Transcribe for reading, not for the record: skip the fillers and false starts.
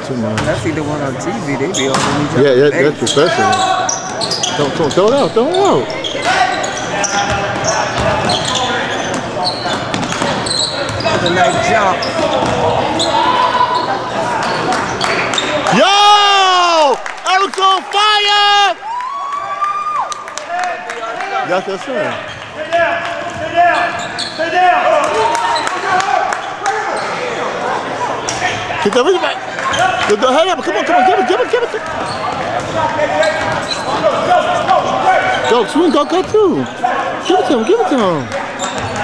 too much. I see the one on TV. They be on each other. Yeah, that's professional. Don't throw it out. Throw it out. That's a nice jump. Yo! Eric's on fire! Yes, sir. Stay down. Stay down. Stay down. Get the ring back. Head up. Come on. Give it. Go, swing, go too. Give it to him.